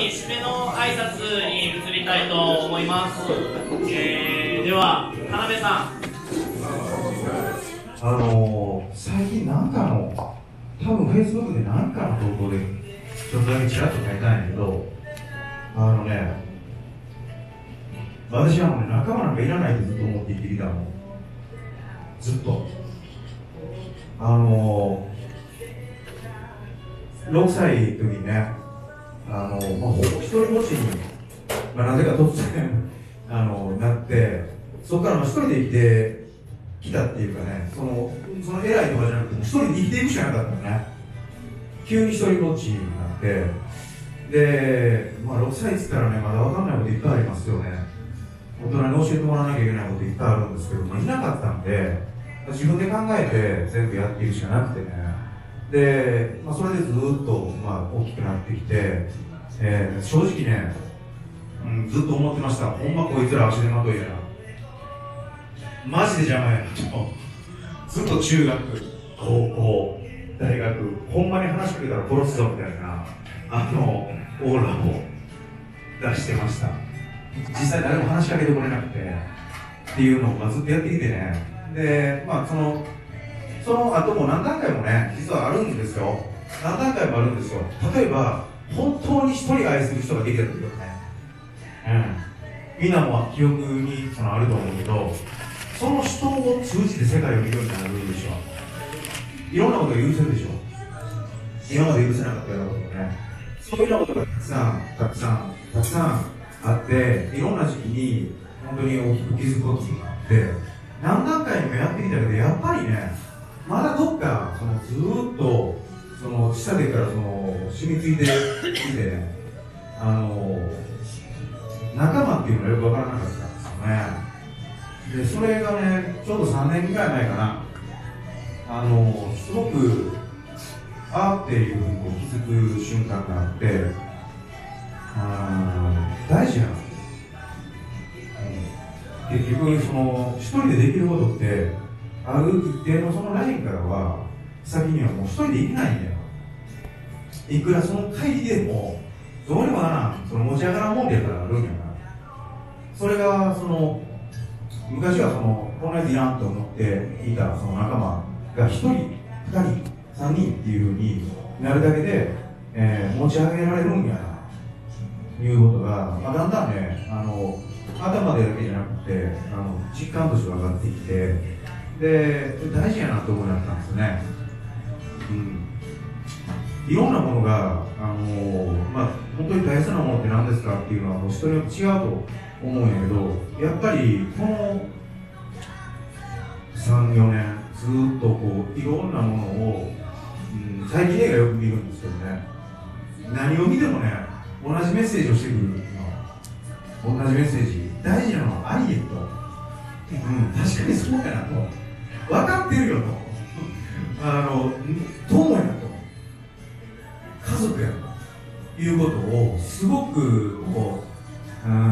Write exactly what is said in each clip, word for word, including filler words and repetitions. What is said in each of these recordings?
に締めの挨拶に移りたいと思います。えー、では田辺さん。 あのー、最近なんかの多分フェイスブックで何かの投稿でちょっとだけちらっと書いたんやけど、あのね、私はもうね、仲間なんかいらないってずっと思って生きてきたの。ずっと。あのー、ろくさいの時にね、あのー、まあ、ほぼ一人ぼっちに、まあ、なぜか突然あのー、なって、そこからまあ一人で生きてきたっていうかね、その、その偉いとかじゃなくて、もう一人で生きていくしかなかったのね。急に一人ぼっちになって、で、まあ、ろくさいっつったらね、まだ分かんないこといっぱいありますよね。大人に教えてもらわなきゃいけないこといっぱいあるんですけど、まあ、いなかったんで、自分で考えて全部やっていくしかなくてね。で、まあ、それでずっと、まあ、大きくなってきて、えー、正直ね、うん、ずっと思ってました。ほんまこいつら足手まといやな。マジで邪魔やなと。ずっと中学、高校、大学、ほんまに話しかけたら殺すぞみたいな、あの、オーラを出してました。実際誰も話しかけてこれなくて、っていうのをずっとやってきてね。で、まあ、その、その後も何段階もね、実はあるんですよ。何段階もあるんですよ。例えば、本当に一人愛する人ができた時とかね。うん。みんなも記憶にそのあると思うけど、その人を通じて世界を見るようになるでしょ。いろんなことが許せるでしょ。今まで許せなかったようなことがね。そういうようなことがたくさん、たくさん、たくさんあって、いろんな時期に本当に大きく気づくことがあって、何段階もやってきたけど、やっぱりね、まだどっか、そのずーっと、その下でからその染みついてきてね、あの、仲間っていうのがよくわからなかったんですよね。で、それがね、ちょうどさんねんぐらい前かな、あの、すごく、あーっていうふうにこう気づく瞬間があって、あ大事なんですよ。結局、その一人でできることって、ある一定のそのラインからは、先にはもう一人でいけないんだよ。いくらその会議でも、どうにもならん、その持ち上がらんもんでやからあるんやな。それが、その、昔はその、このやついらんと思っていたその仲間が一人、二人、三人っていうふうになるだけで、えー、持ち上げられるんやな、いうことが、まあ、だんだんね、あの、頭でだけじゃなくて、あの実感として分かってきて、で、大事やなと思うようになったんですよね。うん。いろんなものが、あのまあ、本当に大切なものって何ですかっていうのは、もう人によって違うと思うんやけど、やっぱり、このさん、よねん、ずっとこう、いろんなものを、うん、最近映画よく見るんですけどね、何を見てもね、同じメッセージをしてくるの。同じメッセージ。大事なのは愛へと、うん、確かにそうやなと、分かってるよと、あの友やと、家族やということをすごくこう、うん、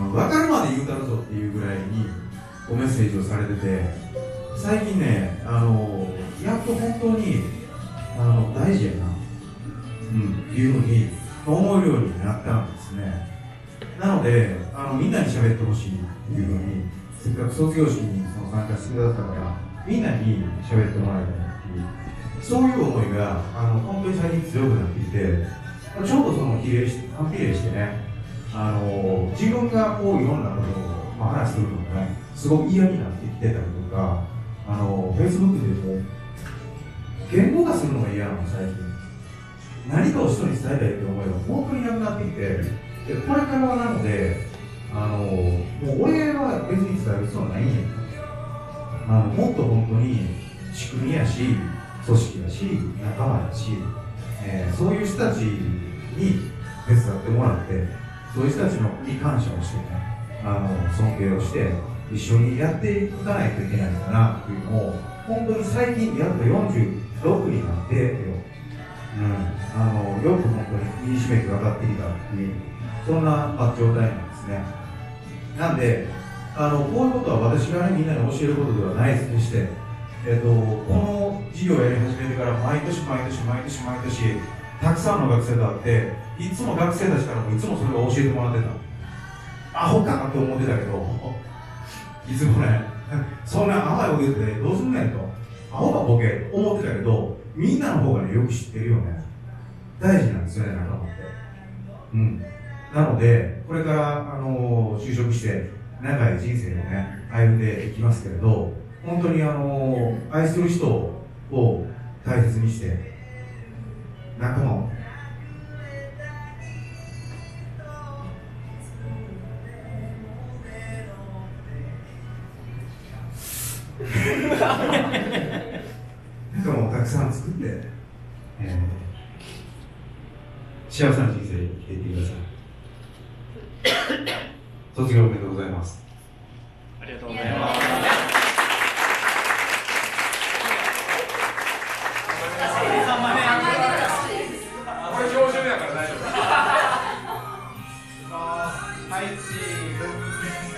分かるまで言うたるぞっていうぐらいにこうメッセージをされてて、最近ね、あのやっと本当にあの大事やな、うん、いうふうに思えるようになったんですね。なので、あのみんなに喋ってほしいっていうふうに、せっかく卒業式にその参加してくださったから、みんなに喋ってもらいたいっていう、そういう思いがあの本当に最近強くなってきて、ちょうどその比例し反比例してね、あの自分がこういろんなことを、まあ、話するのがね、すごく嫌になってきてたりとか、あの Facebook でも言語化するのが嫌なの、最近。何かを人に伝えたいって思いが本当になくなってきて、でこれからはなので、あのもう俺は別に伝える必要ないんやと、あのもっと本当に仕組みやし、組織やし、仲間やし、えー、そういう人たちに手伝ってもらって、そういう人たちのに感謝をしてね、あの尊敬をして一緒にやっていかないといけないかなっていうのを、本当に最近やっとよんじゅうろくになってよ、うん、あのよく本当に身にしめて分かってきたっていう、そんな状態なんですね。なんで、あのこういうことは私が、ね、みんなに教えることではないですねして、えーと、この事業をやり始めてから毎年毎年毎年毎年たくさんの学生と会って、いつも学生たちからもいつもそれが教えてもらってた。アホかなって思ってたけど、いつもね、そんな甘いこと言ってどうすんねんと、アホかボケと思ってたけど、みんなの方がね、よく知ってるよね。大事なんですよね、仲間って。うん。なので、これから、あのー、就職して、長い人生をね、歩んでいきますけれど、本当に、あのー、愛する人を大切にして、仲間を、仲間をたくさん作って、えー、幸せな人生を生きていってください。卒業おめでとうございます。 ありがとうございます。 これ標準やから大丈夫。はい、チーズ。